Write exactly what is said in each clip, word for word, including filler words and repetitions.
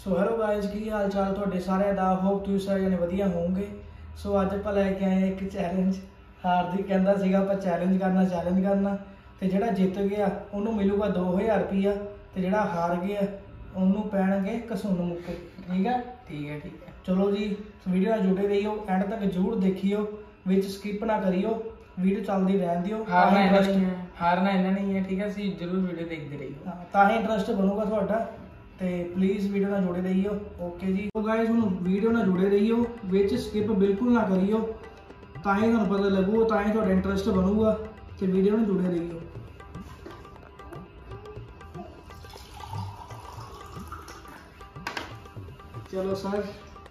So hello guys, की हाल चाल तुहाडे सारिਆਂ ਦਾ। होप तुसीं सारे जने वधिया होवोगे। सो अज आपां लैके आए एक चैलेंज। हार्दिक कहंदा सीगा आपां चैलेंज करना चैलेंज करना ते जिहड़ा जित गया उहनूं मिलूगा दो हज़ार रुपया ते जिहड़ा हार गया उहनूं पैणगे कसून मुक्के। ठीक है ठीक है ठीक है। चलो जी, वीडियो नाल जुड़े रहियो, एंड तक जरूर देखियो, विच स्किप ना करियो, वीडियो चलदी रहन दियो। हारना इंटरेस्ट है, हारना इन्ना नहीं है। ठीक है, सी जरूर वीडियो देखते रहियो, तां ही इंटरेस्ट बनूगा तुहाडा। ते प्लीज़ वीडियो नाल जुड़े रहियो। ओके जी। तो गाइस हुण वीडियो नाल जुड़े रहियो, विच स्किप बिल्कुल ना करियो, तां ही तुहानूं पता लगूगा, तां ही तुहाडा इंटरेस्ट बनूगा। ते वीडियो नाल जुड़े रहियो। चलो सर,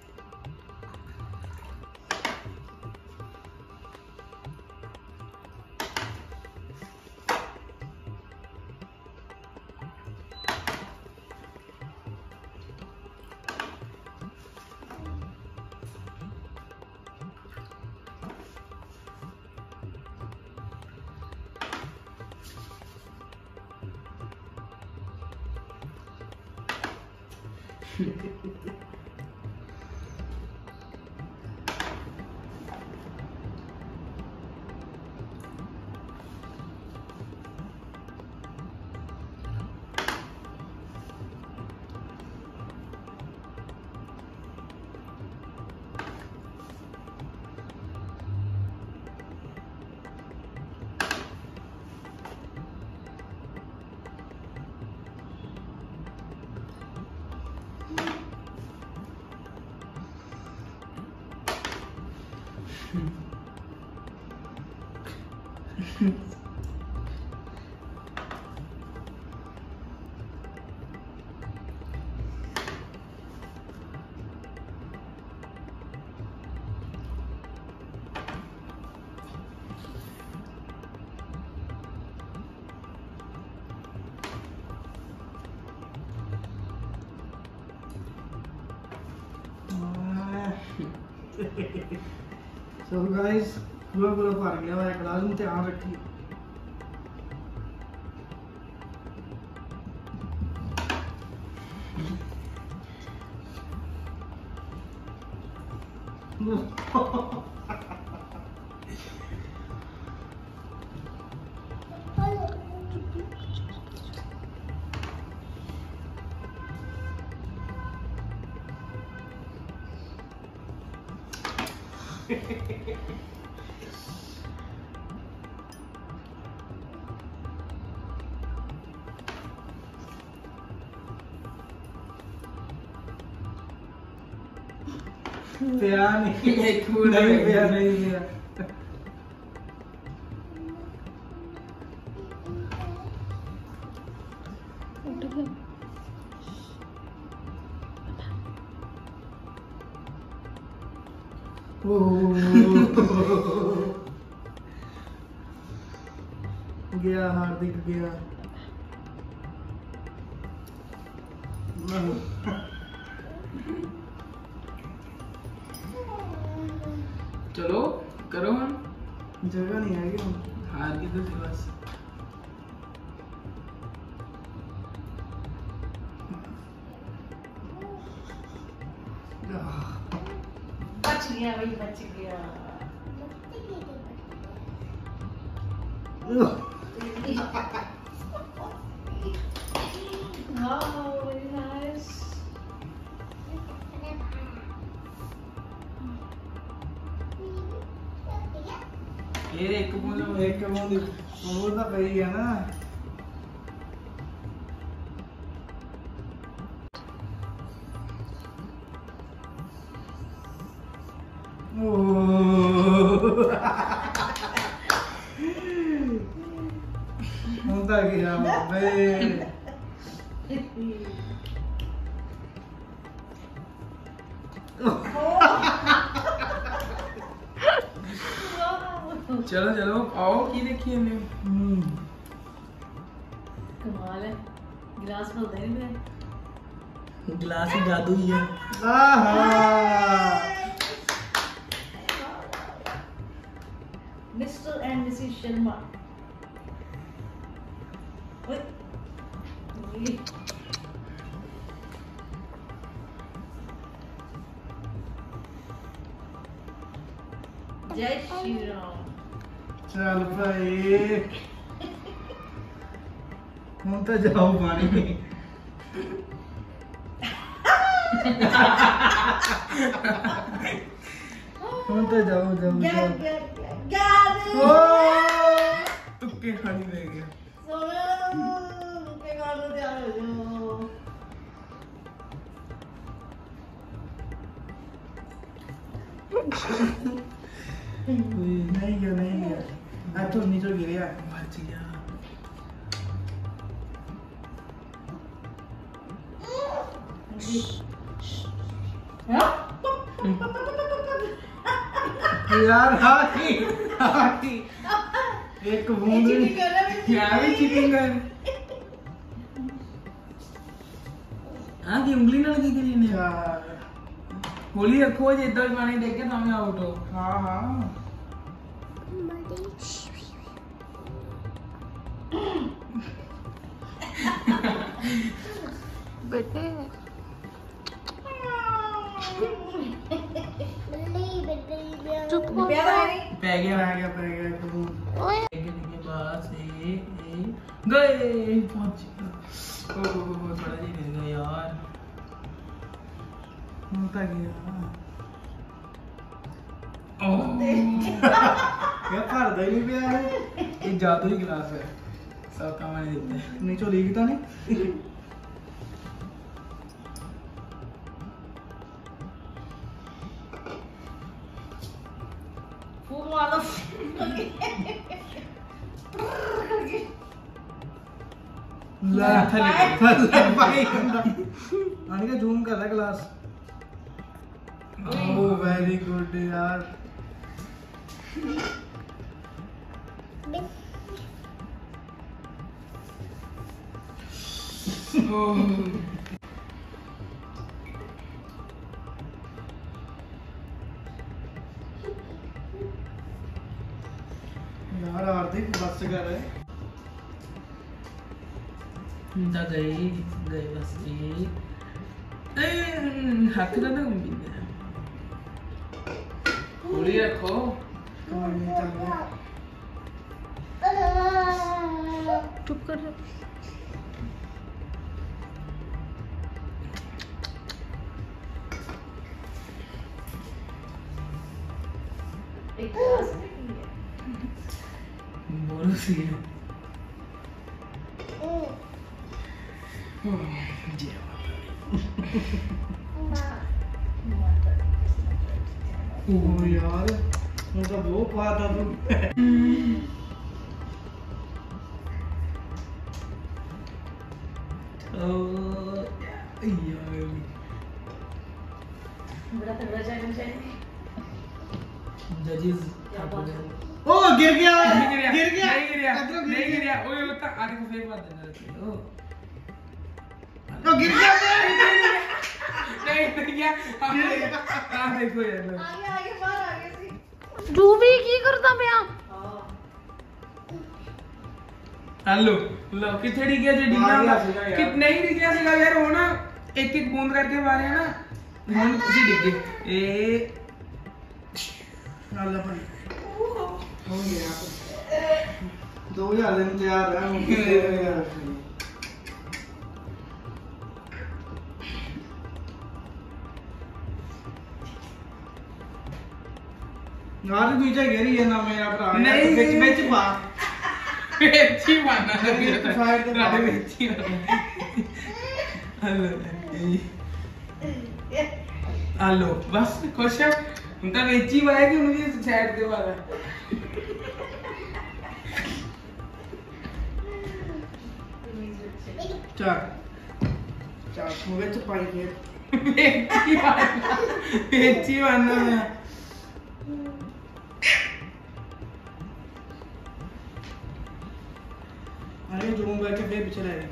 सो गाइस पूरा पूरा भर गया हुआ है गिलास में, ध्यान रखिए। पिया नहीं, एक फूल नहीं पिया नहीं पिया। गया हार्दिक गया। चलो करो हम, जगह नहीं आएगी हम। हार की तो बस बच गया भाई, बच गया। Wow, very nice. ये एक बूंद एक बूंद बूंद तो पई है ना। होता गया बे। चलो चलो आओ, की देखिए हमने। कमाल है, गिलास में होता नहीं। गिलास ही जादू ही है। आहा, मिस्टर एंड मिसेस शर्मा। जय श्री राम। चल भाई हम तो जाओ पानी हम तो जाओ जाओ क्या जाओ क्या क्या ओ तुक्के खाली रह गया। सोनू के गाने तैयार हो जाओ। नहीं गया नहीं गया आज तो नीचे गिर गया बच गया। यार हाथी हाथी एक बूंद भी क्या भी चीटिंग कर हाँ की उंगली ना लगी करी ने यार होली रखो जे इधर पानी देख के सामने आउट हो। हाँ हाँ बेटे चुप हो प्यारा है नहीं? पै गया पै गया पै गया एक बूंद ओए के पास ए ए गए पहुंच गया। ओ ओ ओ थोड़ा जी गिर गया यार। हम तो गया ओह यार भरदा ही नहीं पिया है ये जादू ही गिलास है सब काम नहीं देते। नीचों लीक तो नहीं फूक मारो। ला थले थले भाई गंदा अनिका जूम कर रहा है ग्लास ओ वेरी गुड यार यार हार्दिक बस कर रहे जा गई गई बस ये ए हाथ ना ना घूम होली रखो। कोई नहीं चल गया चुप कर एक गिलास में पी लिया। बोलो सी है जय ओ यार मुझे वो पाता तू ओ यार बड़ा तगड़ा चैलेंज है। जजेस ओ गिर गया नहीं गिरा गिर गया नहीं गिरा अदरक नहीं गिरा ओए वो तक आगे को फेंक मत देना ओ ओ गिर गया नहीं गिर गया आ देखो यार आगे आगे बाहर आगे सी। जूवी की करदा पिया हाँ। हेलो लो किथे डिग गया जे डिग मार गया गया सीगा यार। कि नहीं डिग गया सीगा यार वो ना एक एक बूंद करके मारे ना हम तुसी डिग गए ए अल्लाह भाई हो गया दो हजार दिन तैयार है हम कितने यार यार दूजा घेरी है ना मेरा भरा नहीं। बिच बिच पा अच्छी मानना है एक साइड ते राडे मार। में अच्छी हेलो हेलो बस खुश है उनका वेची वाला कि उनकी साइड दे वाला चल चल तू बिच पाई फिर वेची वाला वेची वाला अरे जूम करके फिर पीछे रह गए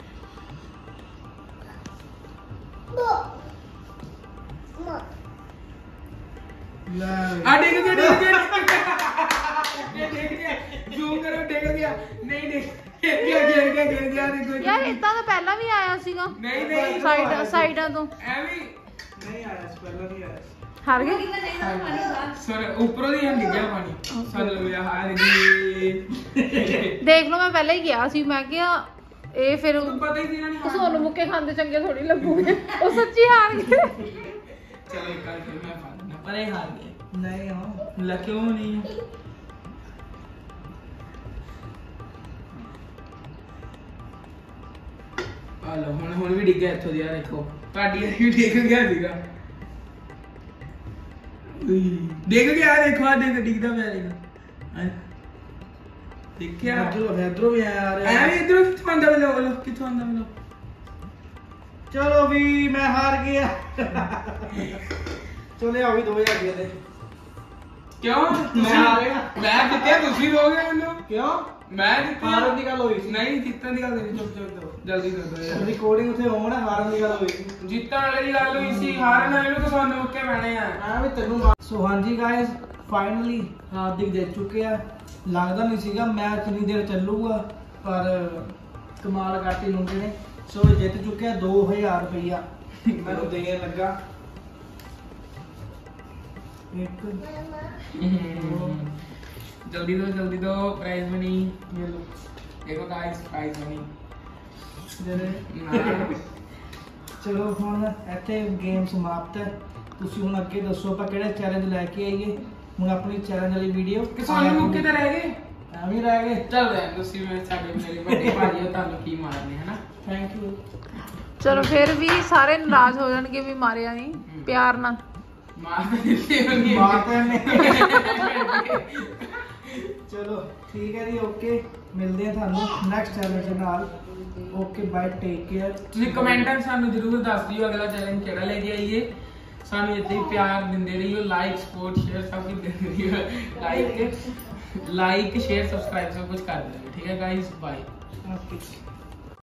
ला आ देख गया देख गया ये देख गया जूम करो देख गया नहीं देख गिर गया गिर गया गिर गया देखो यार इतना ਤਾਂ ਪਹਿਲਾਂ ਵੀ ਆਇਆ ਸੀਗਾ नहीं नहीं ਸਾਈਡ ਸਾਈਡਾਂ ਤੋਂ ਐਵੇਂ नहीं आया इस पहले नहीं आया हार गए सर ऊपरों दी हम डिग्या पानी सल गया हार गए देख लो मैं पहले ही किया सी मैं किया ਇਹ ਫਿਰ पता ही थी ना नहीं ਸੋਨੂੰ ਮੁੱਕੇ ਖਾਂਦੇ ਚੰਗੇ ਥੋੜੀ ਲੱਗੂਗੇ ਉਹ ਸੱਚੀ ਹਾਰ ਗਏ चलो एक बार फिर मैं फाड़ना पर ये हार गए नहीं हो ला क्यों नहीं ਆ ਲੋ ਹੁਣ ਹੁਣ ਵੀ ਡਿੱਗ ਗਿਆ ਇੱਥੋਂ ਦੀ ਆ ਦੇਖੋ ਤੁਹਾਡੀ ਵੀ ਡਿੱਗ ਗਿਆ ਸੀਗਾ ਡਿੱਗ ਗਿਆ ਦੇਖੋ ਆ ਡਿੱਗ ਡਿੱਗਦਾ ਪਿਆ ਦੇਖੋ ਦੇਖਿਆ ਇਧਰੋਂ ਇਧਰੋਂ ਵੀ ਆਇਆ ਆ ਰਿਹਾ ਐ ਵੀ ਇਧਰੋਂ ਕਿੱਥੋਂ ਆਂਦਾ ਬਲੋ ਬਲੋ ਕਿੱਥੋਂ ਆਂਦਾ ਬਲੋ ਚਲੋ ਵੀ ਮੈਂ ਹਾਰ ਗਿਆ ਚਲੇ ਆ ਵੀ ਦੋ ਹਜ਼ਾਰ ਰੁਪਏ ਦੇ ਕਿਉਂ ਮੈਂ ਹਾਰਿਆ ਮੈਂ ਜਿੱਤਿਆ ਤੁਸੀਂ ਹੋ ਗਏ ਮੈਨੂੰ ਕਿਉਂ ਮੈਂ ਜਿੱਤਿਆ ਹਾਰਨ ਦੀ ਗੱਲ ਹੋਈ ਸੀ ਨਹੀਂ ਜਿੱਤਣ ਦੀ ਗੱਲ ਨਹੀਂ ਚੁੱਪ ਚੁੱਪ ਕਰੋ ਜਲਦੀ ਕਰ ਦੋ ਯਾਰ ਰਿਕਾਰਡਿੰਗ ਉੱਥੇ ਹੋਣ ਹਾਰਨ ਦੀ ਗੱਲ ਹੋਈ ਸੀ ਜਿੱਤਣ ਵਾਲੇ ਦੀ ਗੱਲ ਹੋਈ ਸੀ ਹਾਰਨ ਵਾਲੇ ਨੂੰ ਤਾਂ ਸਾਨੂੰ ਮੁੱਕੇ ਪੈਣੇ ਆ ਆ ਵੀ ਤੈਨੂੰ ਸੋ ਹਾਂਜੀ ਗਾਇਸ ਫਾਈਨਲੀ ਹਾਰਦਿਕ ਜਿੱਤ ਚੁੱਕੇ ਆ ਲੱਗਦਾ ਨਹੀਂ ਸੀਗਾ ਮੈਚ ਇੰਨੀ ਦੇਰ ਚੱਲੂਗਾ ਪਰ ਕਮਾਲ ਕਰਤੀ ਮੁੰਡੇ ਨੇ ਸੋ ਇਹ ਜਿੱਤ ਚੁੱਕਿਆ ਦੋ ਹਜ਼ਾਰ ਰੁਪਇਆ ਮੈਨੂੰ ਦੇਣ ਲੱਗਾ ਇੱਕ जल्दी दो जल्दी दो प्राइज मनी ये लो देखो गाइस प्राइज मनी ਜਿਹੜੇ ਚਲੋ ਹੁਣ ਇੱਥੇ ਗੇਮ ਸਮਾਪਤ ਹੈ ਤੁਸੀਂ ਹੁਣ ਅੱਗੇ ਦੱਸੋ ਆਪਾਂ ਕਿਹੜੇ ਚੈਲੰਜ ਲੈ ਕੇ ਆਈਏ ਹੁਣ ਆਪਣੀ ਚੈਲੰਜ ਵਾਲੀ ਵੀਡੀਓ ਕਿ ਸਾਨੂੰ ਮੁੱਕੇ ਤੇ ਰਹਿ ਗਏ ਐਵੇਂ ਰਹਿ ਗਏ ਚੱਲ ਰਹੇ ਤੁਸੀਂ ਮੇਰੇ ਸਾਡੇ ਮੇਰੇ ਵੱਡੇ ਭਾਜੀ ਹੋ ਤੁਹਾਨੂੰ ਕੀ ਮਾਰਨੇ ਹਨਾ ਥੈਂਕ ਯੂ ਚਲੋ ਫਿਰ ਵੀ ਸਾਰੇ ਨਾਰਾਜ਼ ਹੋ ਜਾਣਗੇ ਵੀ ਮਾਰਿਆ ਨਹੀਂ ਪਿਆਰ ਨਾਲ ਮਾਰ ਦਿੱਤੇ ਹੋਣਗੇ ਮਾਰਦੇ ਨੇ ਚਲੋ ਠੀਕ ਹੈ ਜੀ ਓਕੇ ਮਿਲਦੇ ਆ ਤੁਹਾਨੂੰ ਨੈਕਸਟ ਚੈਲੰਜ ਦੇ ਨਾਲ ਓਕੇ ਬਾਏ ਟੇਕ ਕੇਅਰ ਤੁਸੀਂ ਕਮੈਂਟਾਂ 'ਚ ਸਾਨੂੰ ਜ਼ਰੂਰ ਦੱਸ ਦਿਓ ਅਗਲਾ ਚੈਲੰਜ ਕਿਹੜਾ ਲੈ ਕੇ ਆਈਏ ਸਾਨੂੰ ਇੱਥੇ ਹੀ ਪਿਆਰ ਦਿੰਦੇ ਰਹੀਓ ਲਾਈਕ ਸਪੋਰਟ ਸ਼ੇਅਰ ਸਭ ਕੁਝ ਦਿੰਦੇ ਰਹੀਓ ਲਾਈਕ ਲਾਈਕ ਸ਼ੇਅਰ ਸਬਸਕ੍ਰਾਈਬ ਸਭ ਕੁਝ ਕਰ ਦਿਓ ਠੀਕ ਹੈ ਗਾਇਸ ਬਾਏ ਓਕੇ